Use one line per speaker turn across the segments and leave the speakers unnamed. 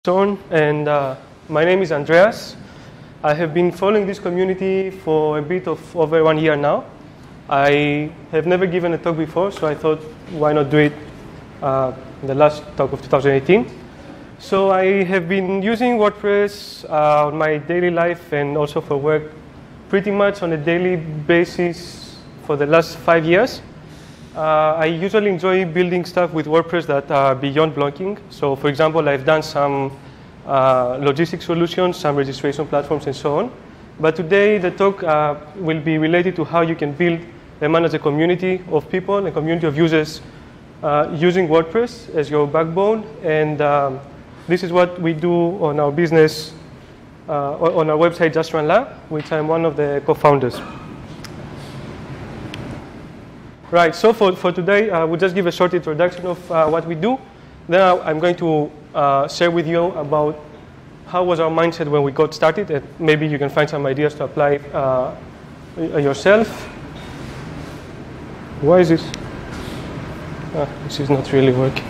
Son, and my name is Andreas. I have been following this community for a bit of over 1 year now. I have never given a talk before, so I thought, why not do it in the last talk of 2018. So I have been using WordPress on my daily life and also for work pretty much on a daily basis for the last 5 years. I usually enjoy building stuff with WordPress that are beyond blogging. So for example, I've done some logistic solutions, some registration platforms, and so on. But today the talk will be related to how you can build and manage a community of people, a community of users using WordPress as your backbone. And this is what we do on our business, on our website, Just Run Lab, which I'm one of the co-founders. Right, so for today, we'll just give a short introduction of what we do. Then I'm going to share with you about how was our mindset when we got started, and maybe you can find some ideas to apply yourself. Why is this? This is not really working.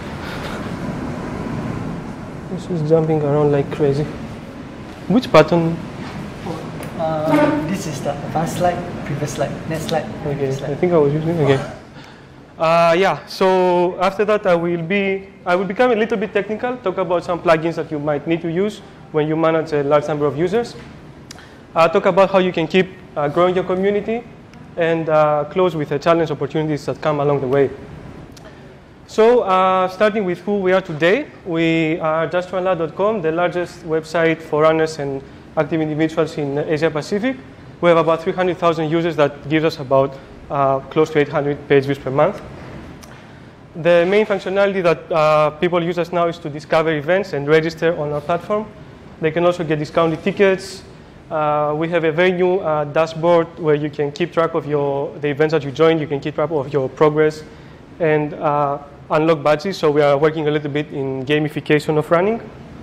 This is jumping around like crazy. Which button?
This is the advanced slide, previous slide, next slide.
Okay,
slide.
I think I was using okay. Yeah, so after that I will become a little bit technical, talk about some plugins that you might need to use when you manage a large number of users. Talk about how you can keep growing your community, and close with the challenge opportunities that come along the way. So starting with who we are today, we are justrunlab.com, the largest website for runners and active individuals in Asia Pacific. We have about 300,000 users. That gives us about close to 800 page views per month. The main functionality that people use us now is to discover events and register on our platform. They can also get discounted tickets. We have a very new dashboard where you can keep track of the events that you joined. You can keep track of your progress and unlock badges. So we are working a little bit in gamification of running.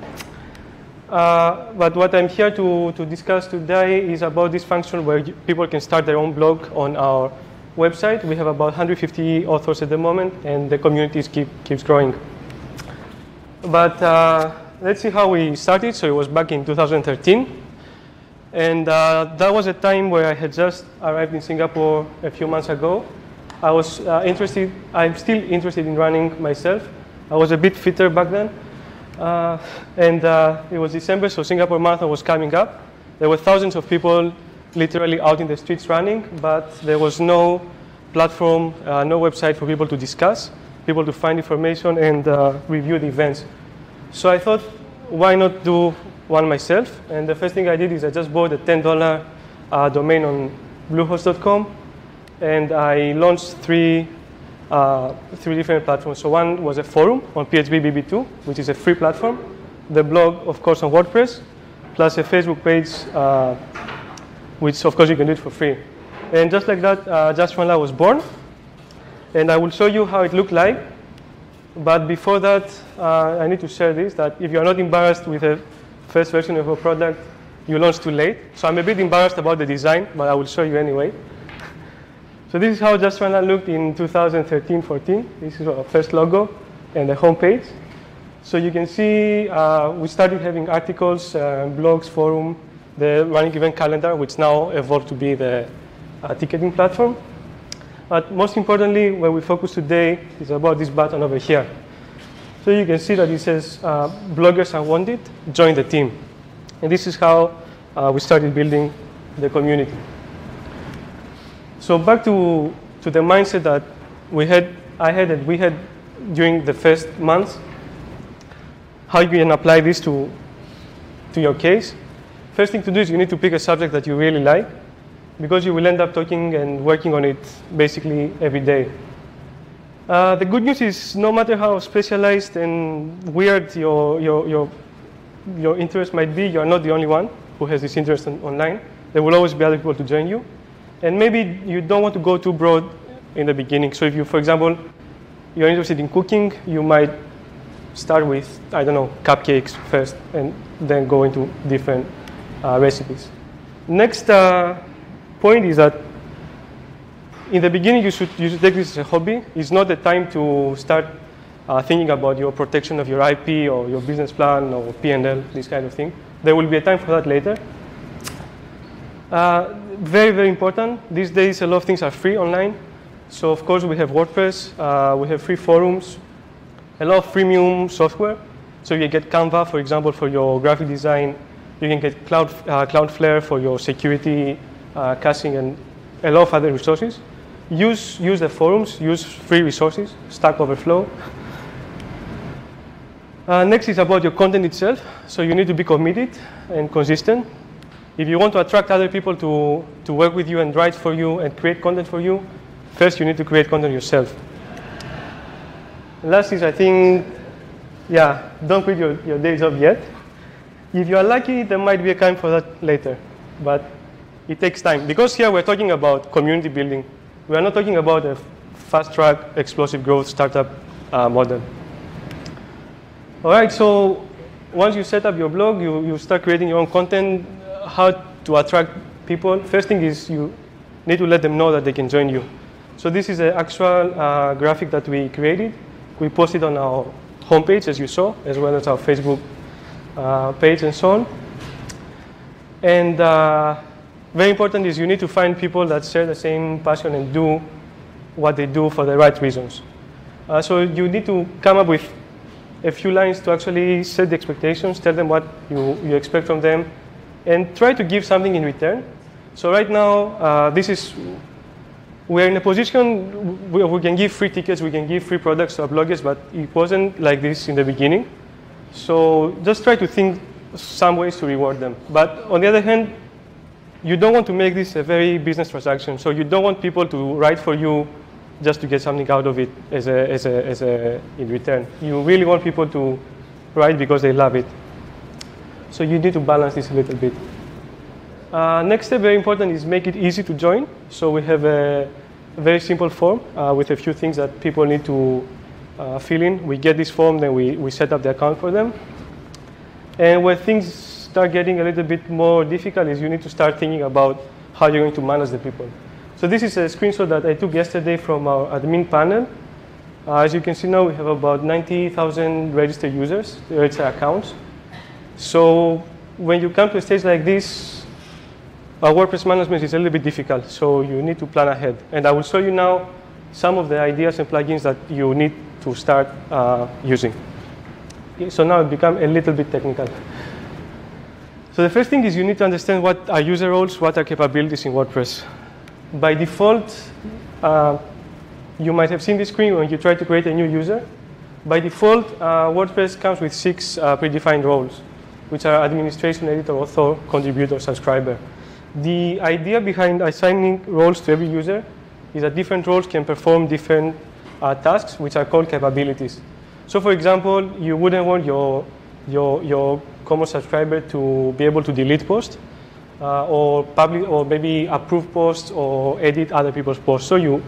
But what I'm here to discuss today is about this function where people can start their own blog on our website. We have about 150 authors at the moment, and the community keeps growing. But let's see how we started. So it was back in 2013. And that was a time where I had just arrived in Singapore a few months ago. I was I'm still interested in running myself. I was a bit fitter back then. And it was December, so Singapore Marathon was coming up. There were thousands of people literally out in the streets running, but there was no platform, no website for people to discuss, people to find information and review the events. So I thought, why not do one myself? And the first thing I did is I just bought a $10 domain on Bluehost.com, and I launched three different platforms. So one was a forum on PHP BB2, which is a free platform. The blog, of course, on WordPress, plus a Facebook page, which, of course, you can do it for free. And just like that, Just Run Lab was born. And I will show you how it looked like. But before that, I need to share this, that if you're not embarrassed with the first version of a product, you launched too late. So I'm a bit embarrassed about the design, but I will show you anyway. So this is how Just Run Lab looked in 2013-14. This is our first logo and the homepage. So you can see we started having articles, blogs, forum, the running event calendar, which now evolved to be the ticketing platform. But most importantly, where we focus today is about this button over here. So you can see that it says, bloggers are wanted, join the team. And this is how we started building the community. So back to the mindset that we had during the first months, how you can apply this to your case. First thing to do is you need to pick a subject that you really like, because you will end up talking and working on it basically every day. The good news is no matter how specialized and weird your interest might be, you're not the only one who has this interest online. There will always be other people to join you. And maybe you don't want to go too broad in the beginning. So if you, for example, you're interested in cooking, you might start with, I don't know, cupcakes first, and then go into different recipes. Next point is that in the beginning, you should take this as a hobby. It's not the time to start thinking about your protection of your IP or your business plan or P&L, this kind of thing. There will be a time for that later. Very, very important. These days, a lot of things are free online. So, of course, we have WordPress. We have free forums, a lot of freemium software. So you get Canva, for example, for your graphic design. You can get Cloudflare for your security, caching, and a lot of other resources. Use the forums. Use free resources, Stack Overflow. Next is about your content itself. So you need to be committed and consistent. If you want to attract other people to work with you and write for you and create content for you, first you need to create content yourself. Last is, I think, don't quit your day job yet. If you are lucky, there might be a time for that later, but it takes time. Because here we're talking about community building. We are not talking about a fast-track, explosive growth startup model. All right, so once you set up your blog, you start creating your own content. How to attract people? First thing is you need to let them know that they can join you. So this is an actual graphic that we created. We posted on our homepage, as you saw, as well as our Facebook page and so on. And very important is you need to find people that share the same passion and do what they do for the right reasons. So you need to come up with a few lines to actually set the expectations, tell them what you expect from them, and try to give something in return. So right now, we're in a position where we can give free tickets, we can give free products to our bloggers, but it wasn't like this in the beginning. So just try to think some ways to reward them. But on the other hand, you don't want to make this a very business transaction. So you don't want people to write for you just to get something out of it in return. You really want people to write because they love it. So you need to balance this a little bit. Next step, very important, is make it easy to join. So we have a very simple form with a few things that people need to fill in. We get this form, then we set up the account for them. And when things start getting a little bit more difficult is you need to start thinking about how you're going to manage the people. So this is a screenshot that I took yesterday from our admin panel. As you can see now, we have about 90,000 registered users, registered accounts. So when you come to a stage like this, WordPress management is a little bit difficult, so you need to plan ahead. And I will show you now some of the ideas and plugins that you need to start using. Okay, so now it becomes a little bit technical. So the first thing is you need to understand what are user roles, what are capabilities in WordPress. By default, you might have seen this screen when you try to create a new user. By default, WordPress comes with 6 predefined roles, which are administration, editor, author, contributor, subscriber. The idea behind assigning roles to every user is that different roles can perform different tasks, which are called capabilities. So, for example, you wouldn't want your common subscriber to be able to delete posts or publish, or maybe approve posts or edit other people's posts. So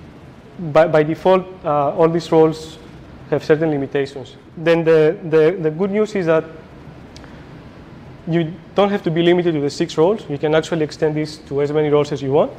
by default, all these roles have certain limitations. Then the good news is that you don't have to be limited to the 6 roles. You can actually extend this to as many roles as you want.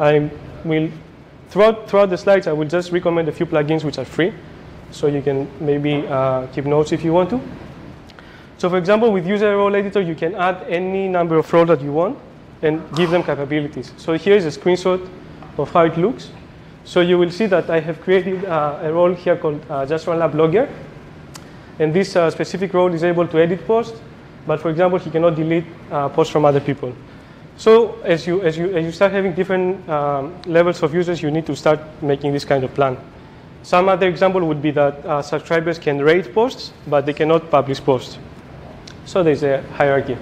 Throughout the slides, I will just recommend a few plugins which are free. So you can maybe keep notes if you want to. So for example, with user role editor, you can add any number of roles that you want and give them capabilities. So here is a screenshot of how it looks. So you will see that I have created a role here called Just Run Lab Blogger. And this specific role is able to edit posts. But for example, he cannot delete posts from other people. So as you start having different levels of users, you need to start making this kind of plan. Some other example would be that subscribers can rate posts, but they cannot publish posts. So there's a hierarchy.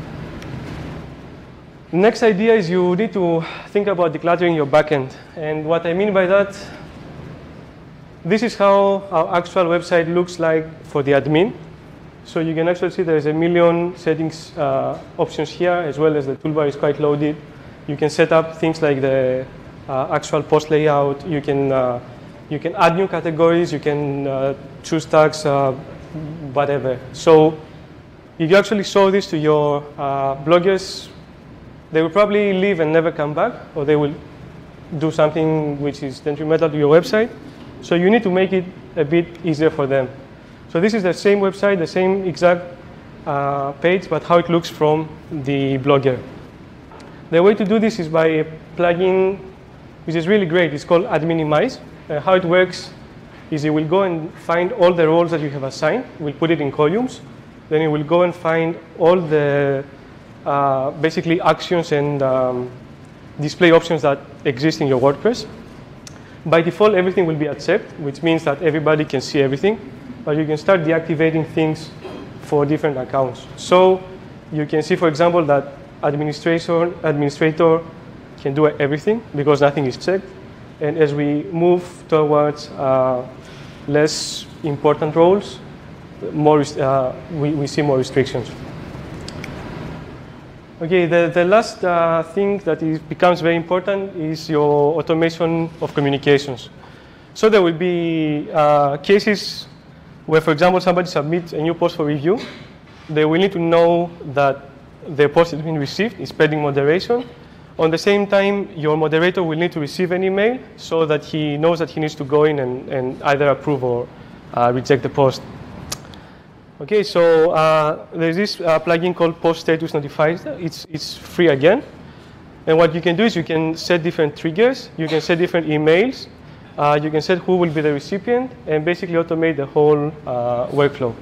Next idea is you need to think about decluttering your backend. And what I mean by that, this is how our actual website looks like for the admin. So you can actually see there's a million settings options here, as well as the toolbar is quite loaded. You can set up things like the actual post layout. You can add new categories. You can choose tags, whatever. So if you actually show this to your bloggers, they will probably leave and never come back, or they will do something which is detrimental to your website. So you need to make it a bit easier for them. So this is the same website, the same exact page, but how it looks from the Blogger. The way to do this is by a plugin which is really great. It's called Adminimize. How it works is it will go and find all the roles that you have assigned. We'll put it in columns. Then it will go and find all the basically actions and display options that exist in your WordPress. By default, everything will be accept, which means that everybody can see everything. But you can start deactivating things for different accounts. So you can see, for example, that administrator can do everything because nothing is checked. And as we move towards less important roles, we see more restrictions. Okay, the last thing that becomes very important is your automation of communications. So there will be cases where, for example, somebody submits a new post for review. They will need to know that the post has been received, it's pending moderation. On the same time, your moderator will need to receive an email so that he knows that he needs to go in and either approve or reject the post. Okay, so there's this plugin called Post Status Notifier. It's free again. And what you can do is you can set different triggers. You can set different emails. You can set who will be the recipient and basically automate the whole workflow.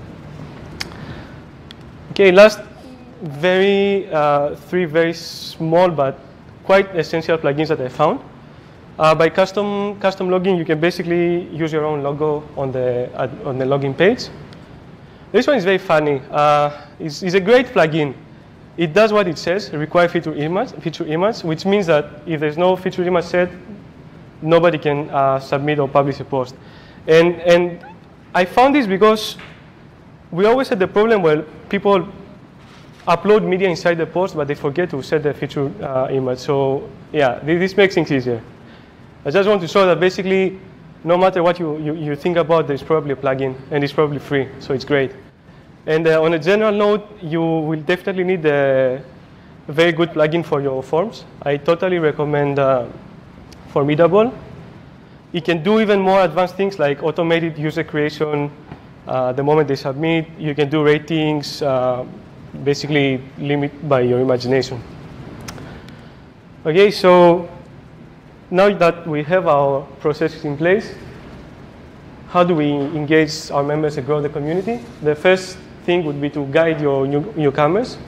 Okay, last three very small but quite essential plugins that I found. By custom logging, you can basically use your own logo on the login page. This one is very funny. It's a great plugin. It does what it says, require feature image, which means that if there's no feature image set, nobody can submit or publish a post. And I found this because we always had the problem where people upload media inside the post, but they forget to set the feature image. So yeah, this makes things easier. I just want to show that basically, no matter what you think about, there's probably a plugin, and it's probably free, so it's great. And on a general note, you will definitely need a very good plugin for your forms. I totally recommend Formidable. It can do even more advanced things like automated user creation the moment they submit. You can do ratings, basically limit by your imagination. Okay, so now that we have our processes in place, how do we engage our members and grow the community? The first thing would be to guide your newcomers.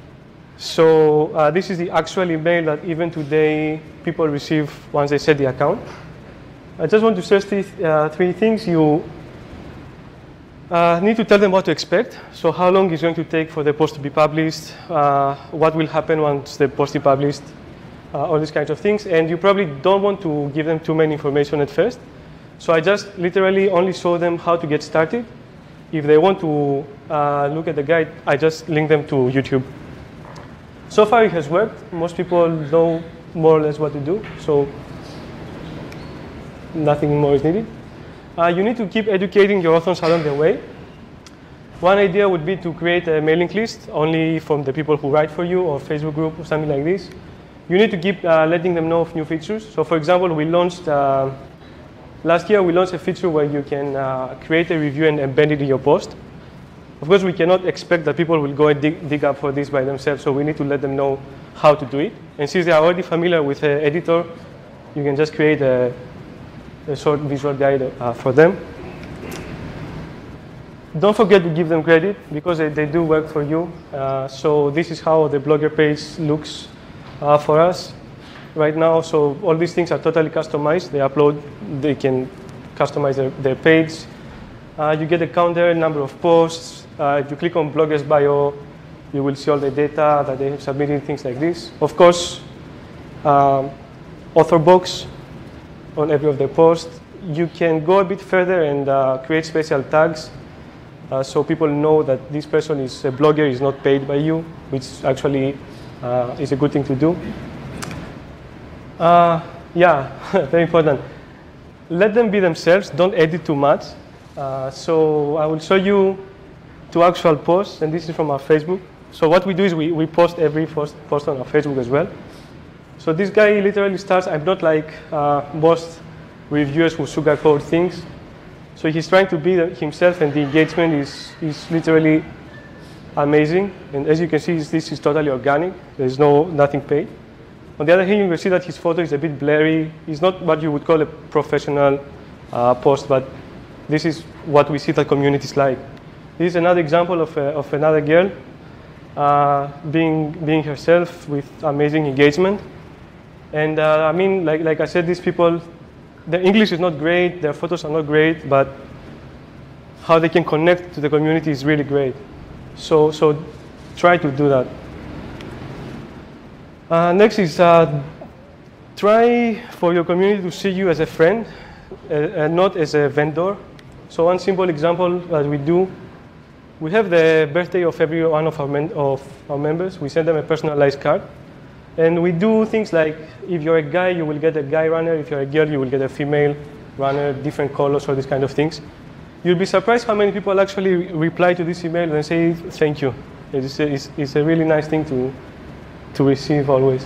So this is the actual email that even today people receive once they set the account. I just want to stress three things. You need to tell them what to expect. So how long it's going to take for the post to be published, what will happen once the post is published, all these kinds of things. And you probably don't want to give them too many information at first. So I just literally only show them how to get started. If they want to look at the guide, I just link them to YouTube. So far it has worked. Most people know more or less what to do. So nothing more is needed. You need to keep educating your authors along the way. One idea would be to create a mailing list only from the people who write for you, or Facebook group or something like this. You need to keep letting them know of new features. So for example, we launched, last year we launched a feature where you can create a review and embed it in your post. Of course, we cannot expect that people will go and dig up for this by themselves, so we need to let them know how to do it. And since they are already familiar with the editor, you can just create a short visual guide for them. Don't forget to give them credit, because they do work for you. So this is how the Blogger page looks for us right now. So all these things are totally customized. They can customize their page. You get a counter, number of posts. If you click on Blogger's bio, you will see all the data that they have submitted, things like this. Of course, author box on every of the posts. You can go a bit further and create special tags so people know that this person is a blogger, is not paid by you, which actually is a good thing to do. Yeah, very important. Let them be themselves. Don't edit too much. So I will show you two actual posts, and this is from our Facebook. So what we do is we post every post on our Facebook as well. So this guy literally starts, I'm not like most reviewers who sugarcoat things. So he's trying to be himself, and the engagement is literally amazing. And as you can see, this is totally organic. There's nothing paid. On the other hand, you will see that his photo is a bit blurry. It's not what you would call a professional post, but this is what we see that communities like. This is another example of another girl being herself with amazing engagement. And I mean, like I said, these people, their English is not great, their photos are not great, but how they can connect to the community is really great. So try to do that. Next is try for your community to see you as a friend and not as a vendor. So one simple example that we do, we have the birthday of every one of our members. We send them a personalized card. And we do things like, if you're a guy, you will get a guy runner. If you're a girl, you will get a female runner, different colors, or these kind of things. You'll be surprised how many people actually reply to this email and say thank you. It's a really nice thing to receive always.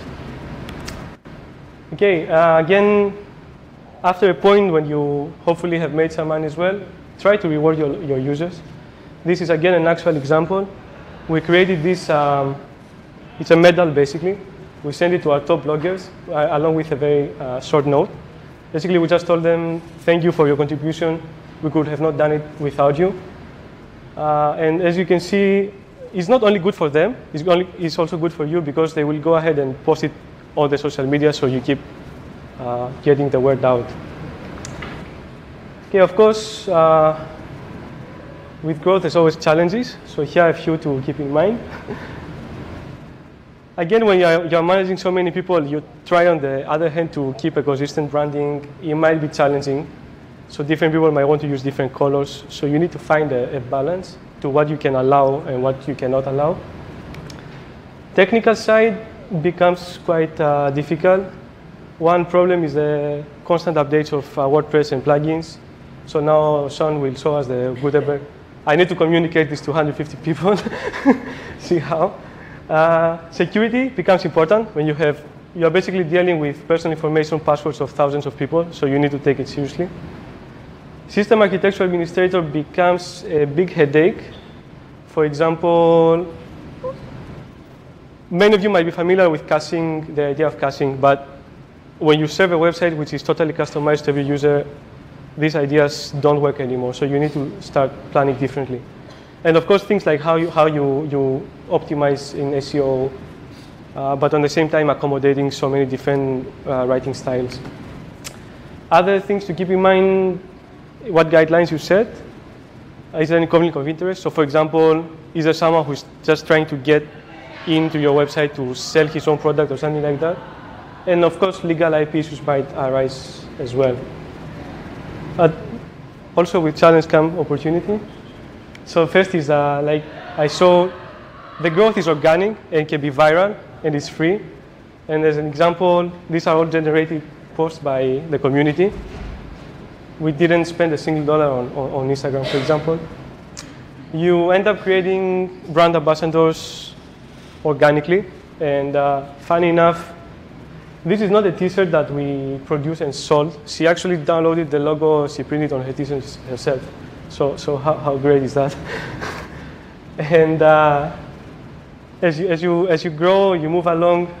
Okay, again, after a point when you hopefully have made some money as well, try to reward your users. This is again an actual example. We created this, it's a medal basically. We send it to our top bloggers along with a very short note. Basically, we just told them, thank you for your contribution. We could have not done it without you. And as you can see, it's not only good for them, it's also good for you because they will go ahead and post it on the social media so you keep getting the word out. Okay, of course, with growth, there's always challenges. So here are a few to keep in mind. Again, when you're managing so many people, you try on the other hand to keep a consistent branding. It might be challenging. So different people might want to use different colors. So you need to find a balance to what you can allow and what you cannot allow. Technical side becomes quite difficult. One problem is the constant updates of WordPress and plugins. So now Sean will show us the Gutenberg. I need to communicate this to 150 people. See how. Security becomes important when you're basically dealing with personal information, passwords of thousands of people, so you need to take it seriously. System architecture administrator becomes a big headache. For example, many of you might be familiar with caching, the idea of caching, but when you serve a website which is totally customized to every user, these ideas don't work anymore, so you need to start planning differently. And of course, things like how you optimize in SEO, but on the same time accommodating so many different writing styles. Other things to keep in mind, what guidelines you set. Is there any conflict of interest? So for example, is there someone who's just trying to get into your website to sell his own product or something like that? And of course, legal IP issues might arise as well. Also with challenge comes opportunity. So first is like I saw, the growth is organic and can be viral and it's free. And as an example, these are all generated posts by the community. We didn't spend a single dollar on Instagram, for example. You end up creating brand ambassadors organically. And funny enough, this is not a t-shirt that we produced and sold. She actually downloaded the logo, she printed on her t-shirt herself. So how great is that? And as you grow, you move along,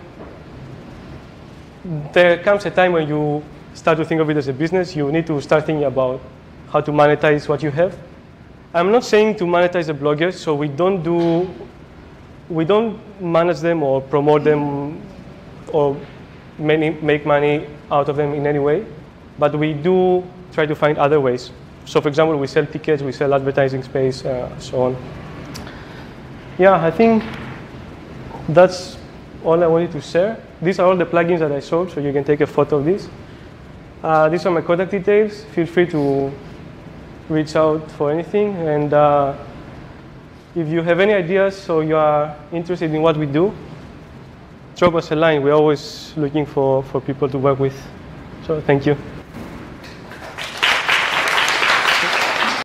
there comes a time when you start to think of it as a business. You need to start thinking about how to monetize what you have. I'm not saying to monetize the bloggers, so we don't manage them or promote them or make money out of them in any way, but we do try to find other ways. So for example, we sell tickets, we sell advertising space, so on. Yeah, I think that's all I wanted to share. These are all the plugins that I sold, so you can take a photo of these. These are my contact details. Feel free to reach out for anything. And if you have any ideas or you are interested in what we do, drop us a line. We're always looking for people to work with. So thank you.